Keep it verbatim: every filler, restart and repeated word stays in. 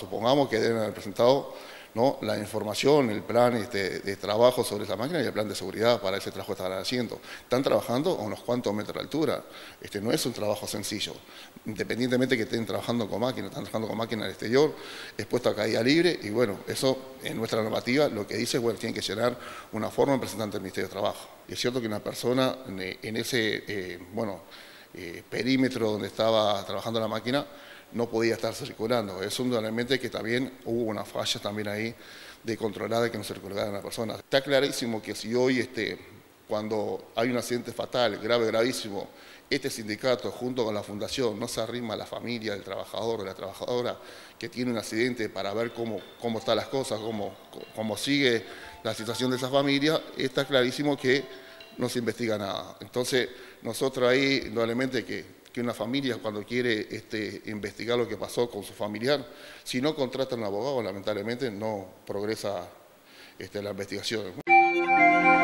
Supongamos que deben haber presentado, ¿no?, la información, el plan este, de trabajo sobre esa máquina y el plan de seguridad para ese trabajo que están haciendo. Están trabajando a unos cuantos metros de altura. Este no es un trabajo sencillo. Independientemente que estén trabajando con máquinas, están trabajando con máquinas al exterior, expuesto a caída libre, y bueno, eso en nuestra normativa lo que dice, bueno, tienen que llenar una forma en representante del Ministerio de Trabajo. Y es cierto que una persona en ese, eh, bueno, eh, perímetro donde estaba trabajando la máquina, no podía estar circulando. Es un elemento que también hubo una falla también ahí de controlar de que no circulara la persona. Está clarísimo que si hoy, este, cuando hay un accidente fatal, grave, gravísimo, este sindicato junto con la fundación no se arrima a la familia del trabajador, de la trabajadora que tiene un accidente para ver cómo, cómo están las cosas, cómo, cómo sigue la situación de esa familia, está clarísimo que no se investiga nada. Entonces, nosotros ahí, indudablemente que que una familia cuando quiere este, investigar lo que pasó con su familiar, si no contrata a un abogado, lamentablemente no progresa este, la investigación.